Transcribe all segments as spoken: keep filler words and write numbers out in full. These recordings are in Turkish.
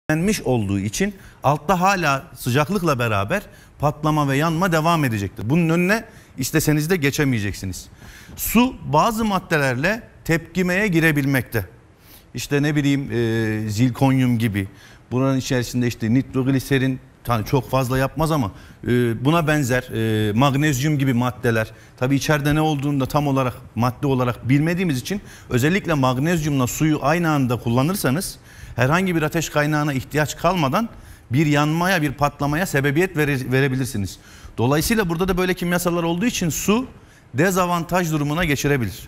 yenmiş olduğu için altta hala sıcaklıkla beraber patlama ve yanma devam edecektir. Bunun önüne isteseniz de geçemeyeceksiniz. Su bazı maddelerle tepkimeye girebilmekte. İşte ne bileyim e, zirkonyum gibi. Bunun içerisinde işte nitrogliserin yani çok fazla yapmaz ama e, buna benzer e, magnezyum gibi maddeler. Tabii içeride ne olduğunu da tam olarak madde olarak bilmediğimiz için özellikle magnezyumla suyu aynı anda kullanırsanız herhangi bir ateş kaynağına ihtiyaç kalmadan bir yanmaya, bir patlamaya sebebiyet vere, verebilirsiniz. Dolayısıyla burada da böyle kimyasallar olduğu için su dezavantaj durumuna geçirebilir.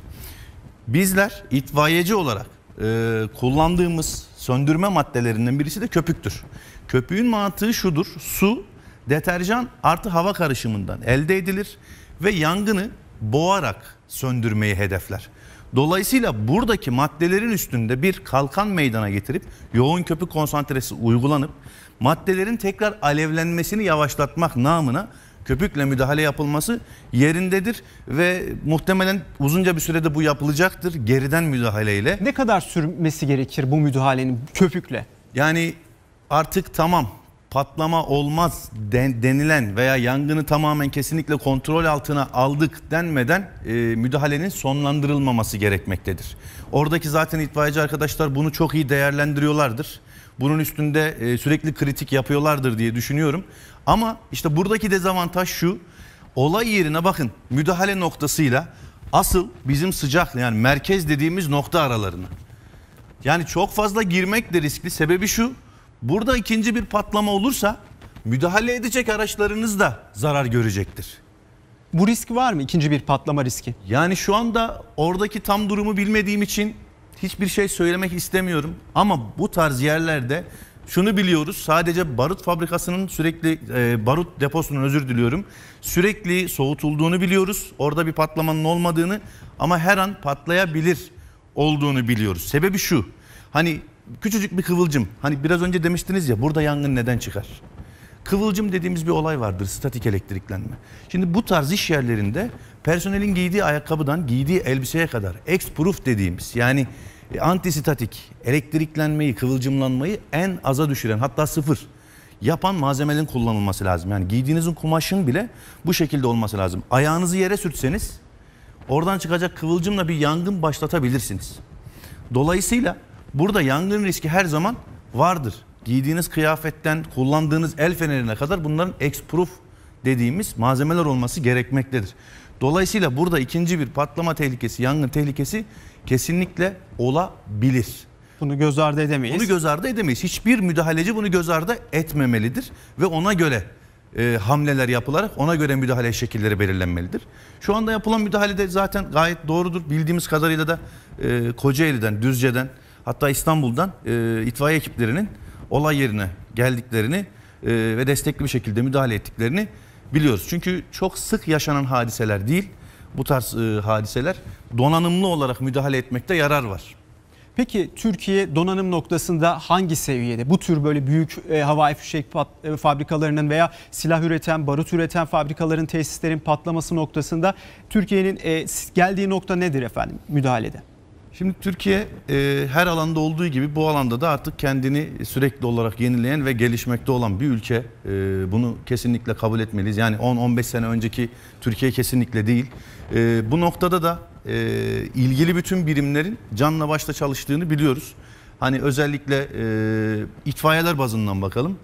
Bizler itfaiyeci olarak e, kullandığımız söndürme maddelerinden birisi de köpüktür. Köpüğün mantığı şudur: su, deterjan artı hava karışımından elde edilir ve yangını boğarak söndürmeyi hedefler. Dolayısıyla buradaki maddelerin üstünde bir kalkan meydana getirip yoğun köpük konsantresi uygulanıp maddelerin tekrar alevlenmesini yavaşlatmak namına köpükle müdahale yapılması yerindedir ve muhtemelen uzunca bir sürede bu yapılacaktır geriden müdahaleyle. Ne kadar sürmesi gerekir bu müdahalenin köpükle? Yani artık tamam patlama olmaz denilen veya yangını tamamen kesinlikle kontrol altına aldık denmeden e, müdahalenin sonlandırılmaması gerekmektedir. Oradaki zaten itfaiyeci arkadaşlar bunu çok iyi değerlendiriyorlardır. Bunun üstünde e, sürekli kritik yapıyorlardır diye düşünüyorum. Ama işte buradaki dezavantaj şu: olay yerine bakın müdahale noktasıyla asıl bizim sıcak yani merkez dediğimiz nokta aralarına. Yani çok fazla girmek de riskli. Sebebi şu: burada ikinci bir patlama olursa müdahale edecek araçlarınız da zarar görecektir. Bu risk var mı? İkinci bir patlama riski. Yani şu anda oradaki tam durumu bilmediğim için hiçbir şey söylemek istemiyorum. Ama bu tarz yerlerde şunu biliyoruz: sadece barut fabrikasının sürekli e, barut deposunun özür diliyorum sürekli soğutulduğunu biliyoruz. Orada bir patlamanın olmadığını ama her an patlayabilir olduğunu biliyoruz. Sebebi şu: hani küçücük bir kıvılcım, hani biraz önce demiştiniz ya burada yangın neden çıkar? Kıvılcım dediğimiz bir olay vardır, statik elektriklenme. Şimdi bu tarz iş yerlerinde personelin giydiği ayakkabıdan giydiği elbiseye kadar X-proof dediğimiz yani antistatik elektriklenmeyi, kıvılcımlanmayı en aza düşüren, hatta sıfır yapan malzemelerin kullanılması lazım. Yani giydiğinizin kumaşın bile bu şekilde olması lazım. Ayağınızı yere sürtseniz oradan çıkacak kıvılcımla bir yangın başlatabilirsiniz. Dolayısıyla burada yangın riski her zaman vardır. Giydiğiniz kıyafetten kullandığınız el fenerine kadar bunların X-proof dediğimiz malzemeler olması gerekmektedir. Dolayısıyla burada ikinci bir patlama tehlikesi, yangın tehlikesi kesinlikle olabilir. Bunu göz ardı edemeyiz. Bunu göz ardı edemeyiz. Hiçbir müdahaleci bunu göz ardı etmemelidir ve ona göre e, hamleler yapılarak ona göre müdahale şekilleri belirlenmelidir. Şu anda yapılan müdahalede zaten gayet doğrudur. Bildiğimiz kadarıyla da e, Kocaeli'den, Düzce'den, hatta İstanbul'dan e, itfaiye ekiplerinin olay yerine geldiklerini e, ve destekli bir şekilde müdahale ettiklerini biliyoruz. Çünkü çok sık yaşanan hadiseler değil, bu tarz e, hadiseler donanımlı olarak müdahale etmekte yarar var. Peki Türkiye donanım noktasında hangi seviyede? Bu tür böyle büyük e, havai fişek pat, e, fabrikalarının veya silah üreten, barut üreten fabrikaların, tesislerin patlaması noktasında Türkiye'nin e, geldiği nokta nedir efendim müdahalede? Şimdi Türkiye e, her alanda olduğu gibi bu alanda da artık kendini sürekli olarak yenileyen ve gelişmekte olan bir ülke. E, bunu kesinlikle kabul etmeliyiz. Yani on on beş sene önceki Türkiye kesinlikle değil. E, bu noktada da e, ilgili bütün birimlerin canla başla çalıştığını biliyoruz. Hani özellikle e, itfaiyeler bazından bakalım.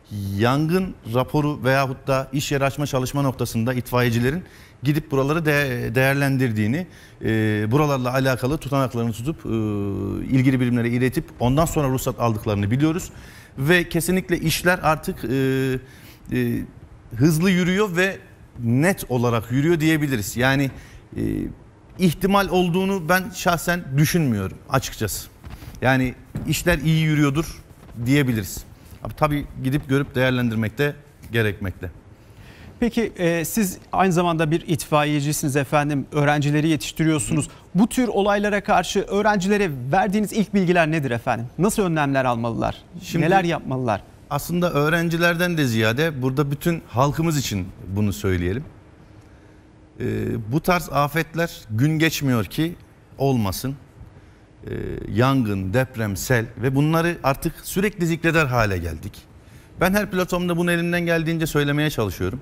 Yangın raporu veyahut da iş yeri açma çalışma noktasında itfaiyecilerin gidip buraları de değerlendirdiğini, e, buralarla alakalı tutanaklarını tutup e, ilgili birimlere iletip ondan sonra ruhsat aldıklarını biliyoruz. Ve kesinlikle işler artık e, e, hızlı yürüyor ve net olarak yürüyor diyebiliriz. Yani e, ihtimal olduğunu ben şahsen düşünmüyorum açıkçası. Yani işler iyi yürüyordur diyebiliriz. Tabii gidip görüp değerlendirmek de gerekmekte. Peki e, siz aynı zamanda bir itfaiyecisiniz efendim, öğrencileri yetiştiriyorsunuz. Bu tür olaylara karşı öğrencilere verdiğiniz ilk bilgiler nedir efendim? Nasıl önlemler almalılar? Şimdi, neler yapmalılar? Aslında öğrencilerden de ziyade burada bütün halkımız için bunu söyleyelim. Ee, bu tarz afetler gün geçmiyor ki olmasın. yangın, deprem, sel ve bunları artık sürekli zikreder hale geldik. Ben her platformda bunu elimden geldiğince söylemeye çalışıyorum.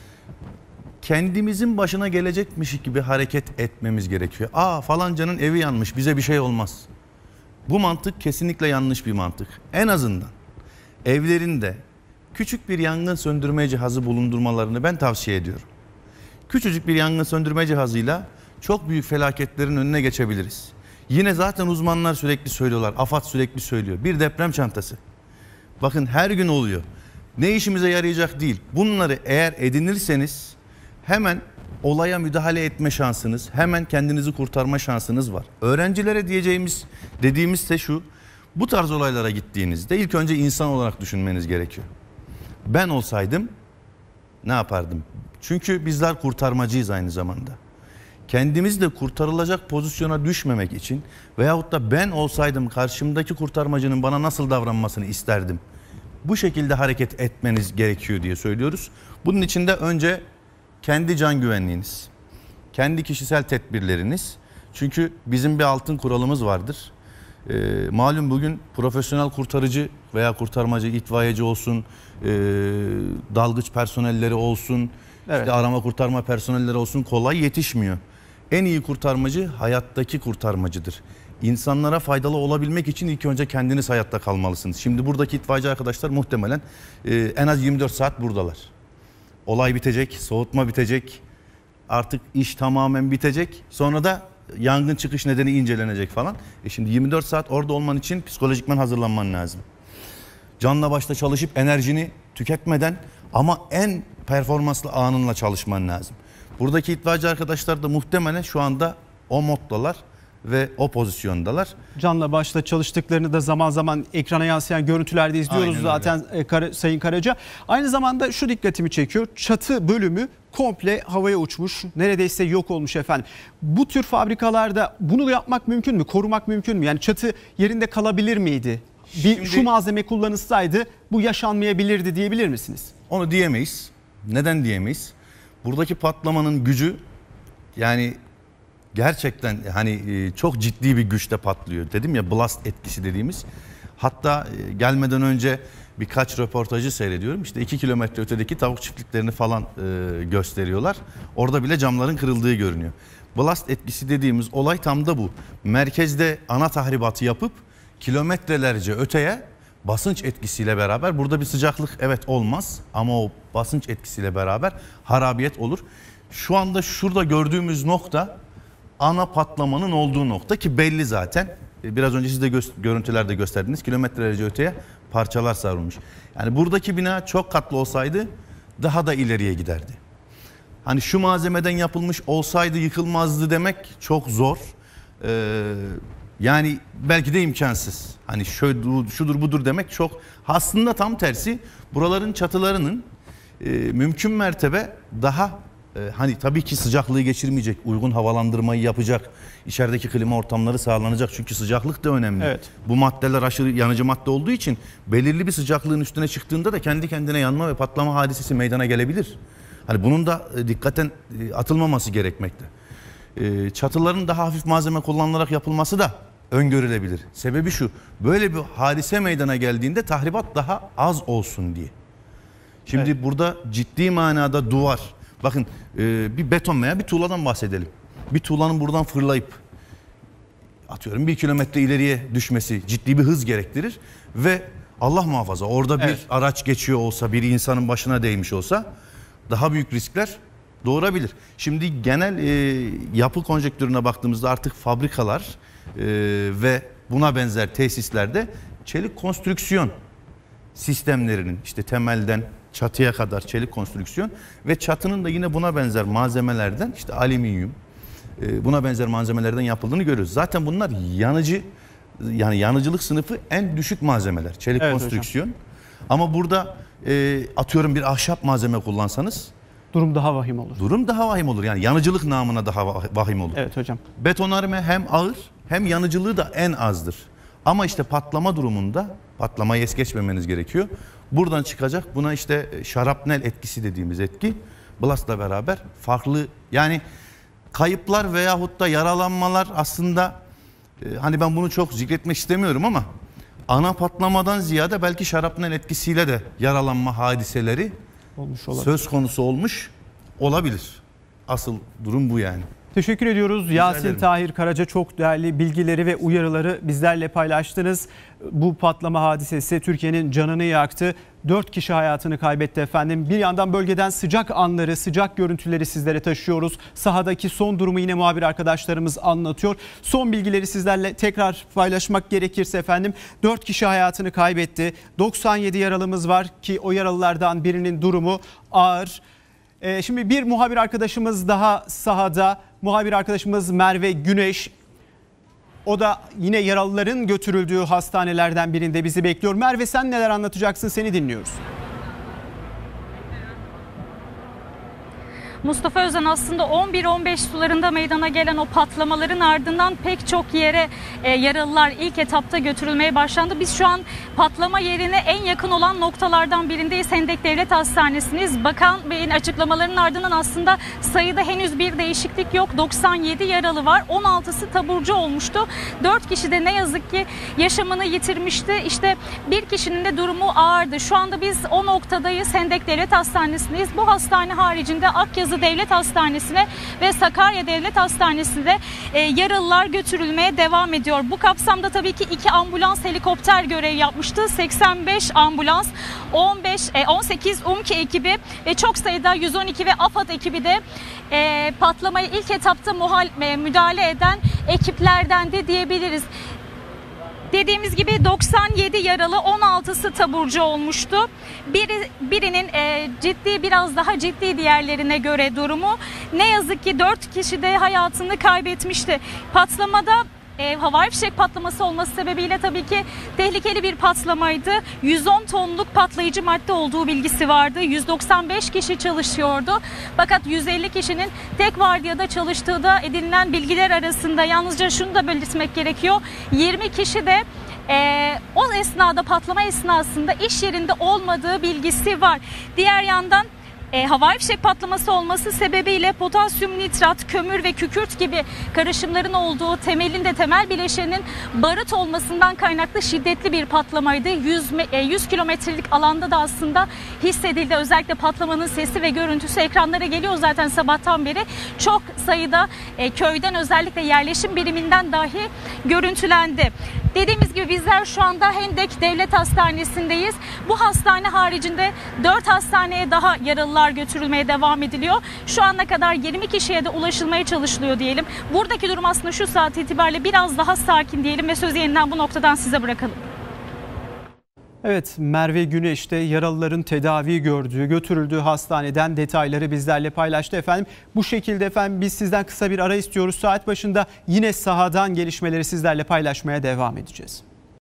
Kendimizin başına gelecekmiş gibi hareket etmemiz gerekiyor. Aa falancanın evi yanmış, bize bir şey olmaz. Bu mantık kesinlikle yanlış bir mantık. En azından evlerinde küçük bir yangın söndürme cihazı bulundurmalarını ben tavsiye ediyorum. Küçücük bir yangın söndürme cihazıyla çok büyük felaketlerin önüne geçebiliriz. Yine zaten uzmanlar sürekli söylüyorlar, AFAD sürekli söylüyor. Bir deprem çantası. Bakın her gün oluyor. Ne işimize yarayacak değil. Bunları eğer edinirseniz hemen olaya müdahale etme şansınız, hemen kendinizi kurtarma şansınız var. Öğrencilere diyeceğimiz, dediğimiz de şu, bu tarz olaylara gittiğinizde ilk önce insan olarak düşünmeniz gerekiyor. Ben olsaydım ne yapardım? Çünkü bizler kurtarmacıyız aynı zamanda. Kendimiz de kurtarılacak pozisyona düşmemek için veyahut da ben olsaydım karşımdaki kurtarmacının bana nasıl davranmasını isterdim. Bu şekilde hareket etmeniz gerekiyor diye söylüyoruz. Bunun için de önce kendi can güvenliğiniz, kendi kişisel tedbirleriniz. Çünkü bizim bir altın kuralımız vardır. Ee, malum bugün profesyonel kurtarıcı veya kurtarmacı, itfaiyeci olsun, e, dalgıç personelleri olsun, evet. işte arama kurtarma personelleri olsun kolay yetişmiyor. En iyi kurtarmacı hayattaki kurtarmacıdır. İnsanlara faydalı olabilmek için ilk önce kendiniz hayatta kalmalısınız. Şimdi buradaki itfaiyeci arkadaşlar muhtemelen e, en az yirmi dört saat buradalar. Olay bitecek, soğutma bitecek, artık iş tamamen bitecek. Sonra da yangın çıkış nedeni incelenecek falan. E şimdi yirmi dört saat orada olman için psikolojikman hazırlanman lazım. Canla başla çalışıp enerjini tüketmeden ama en performanslı anınla çalışman lazım. Buradaki itfaiyeci arkadaşlar da muhtemelen şu anda o moddalar ve o pozisyondalar. Canla başla çalıştıklarını da zaman zaman ekrana yansıyan görüntülerde izliyoruz. Aynen zaten Kara, Sayın Karaca. Aynı zamanda şu dikkatimi çekiyor. Çatı bölümü komple havaya uçmuş. Neredeyse yok olmuş efendim. Bu tür fabrikalarda bunu yapmak mümkün mü? Korumak mümkün mü? Yani çatı yerinde kalabilir miydi? Bir Şimdi, şu malzeme kullanılsaydı bu yaşanmayabilirdi diyebilir misiniz? Onu diyemeyiz. Neden diyemeyiz? Buradaki patlamanın gücü yani gerçekten hani çok ciddi bir güçte patlıyor. Dedim ya blast etkisi dediğimiz. Hatta gelmeden önce birkaç röportajı seyrediyorum. İşte iki kilometre ötedeki tavuk çiftliklerini falan e, gösteriyorlar. Orada bile camların kırıldığı görünüyor. Blast etkisi dediğimiz olay tam da bu. Merkezde ana tahribatı yapıp kilometrelerce öteye basınç etkisiyle beraber burada bir sıcaklık evet olmaz ama o basınç etkisiyle beraber harabiyet olur. Şu anda şurada gördüğümüz nokta ana patlamanın olduğu nokta ki belli zaten. Biraz önce siz de gö görüntülerde gösterdiniz. Kilometrelerce öteye parçalar savrulmuş. Yani buradaki bina çok katlı olsaydı daha da ileriye giderdi. Hani şu malzemeden yapılmış olsaydı yıkılmazdı demek çok zor. Ee, yani belki de imkansız. Hani şöyle, şudur budur demek çok. Aslında tam tersi buraların çatılarının e, mümkün mertebe daha e, hani tabii ki sıcaklığı geçirmeyecek, uygun havalandırmayı yapacak, içerideki klima ortamları sağlanacak çünkü sıcaklık da önemli. Evet. Bu maddeler aşırı yanıcı madde olduğu için belirli bir sıcaklığın üstüne çıktığında da kendi kendine yanma ve patlama hadisesi meydana gelebilir. Hani bunun da dikkaten atılmaması gerekmekte. E, çatıların daha hafif malzeme kullanılarak yapılması da öngörülebilir. Sebebi şu, böyle bir hadise meydana geldiğinde tahribat daha az olsun diye. Şimdi evet. Burada ciddi manada duvar, bakın e, bir beton veya bir tuğladan bahsedelim. Bir tuğlanın buradan fırlayıp atıyorum bir kilometre ileriye düşmesi ciddi bir hız gerektirir ve Allah muhafaza orada bir evet. araç geçiyor olsa, bir insanın başına değmiş olsa daha büyük riskler doğurabilir. Şimdi genel e, yapı konjektürüne baktığımızda artık fabrikalar e, ve buna benzer tesislerde çelik konstrüksiyon sistemlerinin işte temelden çatıya kadar çelik konstrüksiyon ve çatının da yine buna benzer malzemelerden işte alüminyum e, buna benzer malzemelerden yapıldığını görüyoruz. Zaten bunlar yanıcı yani yanıcılık sınıfı en düşük malzemeler çelik evet, konstrüksiyon. Hocam. Ama burada e, atıyorum bir ahşap malzeme kullansanız durum daha vahim olur. Durum daha vahim olur. Yani yanıcılık namına daha vahim olur. Evet hocam. Betonarme hem ağır hem yanıcılığı da en azdır. Ama işte patlama durumunda patlamayı es geçmemeniz gerekiyor. Buradan çıkacak buna işte şarapnel etkisi dediğimiz etki blastla beraber farklı yani kayıplar veyahut da yaralanmalar aslında e, hani ben bunu çok zikretmek istemiyorum ama ana patlamadan ziyade belki şarapnel etkisiyle de yaralanma hadiseleri olmuş olabilir. Söz konusu olmuş olabilir. Asıl durum bu yani. Teşekkür ediyoruz. Yasin Tahir Karaca çok değerli bilgileri ve uyarıları bizlerle paylaştınız. Bu patlama hadisesi Türkiye'nin canını yaktı. Dört kişi hayatını kaybetti efendim. Bir yandan bölgeden sıcak anları, sıcak görüntüleri sizlere taşıyoruz. Sahadaki son durumu yine muhabir arkadaşlarımız anlatıyor. Son bilgileri sizlerle tekrar paylaşmak gerekirse efendim. Dört kişi hayatını kaybetti. doksan yedi yaralımız var ki o yaralılardan birinin durumu ağır. Ee, şimdi bir muhabir arkadaşımız daha sahada. Muhabir arkadaşımız Merve Güneş. O da yine yaralıların götürüldüğü hastanelerden birinde bizi bekliyor. Merve, sen neler anlatacaksın? Seni dinliyoruz. Mustafa Özen, aslında on bir on beş sularında meydana gelen o patlamaların ardından pek çok yere e, yaralılar ilk etapta götürülmeye başlandı. Biz şu an patlama yerine en yakın olan noktalardan birindeyiz. Hendek Devlet Hastanesi'niz. Bakan Bey'in açıklamalarının ardından aslında sayıda henüz bir değişiklik yok. doksan yedi yaralı var. on altısı taburcu olmuştu. dört kişi de ne yazık ki yaşamını yitirmişti. İşte bir kişinin de durumu ağırdı. Şu anda biz o noktadayız. Hendek Devlet Hastanesi'ndeyiz. Bu hastane haricinde Akyazı Devlet Hastanesi'ne ve Sakarya Devlet Hastanesi'nde e, yaralılar götürülmeye devam ediyor. Bu kapsamda tabii ki iki ambulans helikopter görev yapmıştı. seksen beş ambulans, on beş on sekiz UMKE ekibi ve çok sayıda yüz on iki ve AFAD ekibi de e, patlamayı ilk etapta muhal, e, müdahale eden ekiplerden de diyebiliriz. Dediğimiz gibi doksan yedi yaralı, on altısı taburcu olmuştu. Biri, birinin e, ciddi, biraz daha ciddi diğerlerine göre durumu. Ne yazık ki dört kişi de hayatını kaybetmişti. Patlamada e, havai fişek patlaması olması sebebiyle tabii ki tehlikeli bir patlamaydı. yüz on tonluk patlayıcı madde olduğu bilgisi vardı. yüz doksan beş kişi çalışıyordu. Fakat yüz elli kişinin tek vardiyada çalıştığı da edinilen bilgiler arasında. Yalnızca şunu da belirtmek gerekiyor. yirmi kişi de Ee, o esnada, patlama esnasında iş yerinde olmadığı bilgisi var. Diğer yandan E, havai fişek patlaması olması sebebiyle potasyum nitrat, kömür ve kükürt gibi karışımların olduğu, temelinde temel bileşenin barut olmasından kaynaklı şiddetli bir patlamaydı. yüz kilometrelik alanda da aslında hissedildi. Özellikle patlamanın sesi ve görüntüsü ekranlara geliyor zaten sabahtan beri. Çok sayıda e, köyden, özellikle yerleşim biriminden dahi görüntülendi. Dediğimiz gibi bizler şu anda Hendek Devlet Hastanesi'ndeyiz. Bu hastane haricinde dört hastaneye daha yaralılar götürülmeye devam ediliyor. Şu ana kadar yirmi kişiye de ulaşılmaya çalışılıyor diyelim. Buradaki durum aslında şu saat itibariyle biraz daha sakin diyelim ve sözü yeniden bu noktadan size bırakalım. Evet, Merve Güneş de yaralıların tedavi gördüğü, götürüldüğü hastaneden detayları bizlerle paylaştı efendim. Bu şekilde efendim biz sizden kısa bir ara istiyoruz. Saat başında yine sahadan gelişmeleri sizlerle paylaşmaya devam edeceğiz.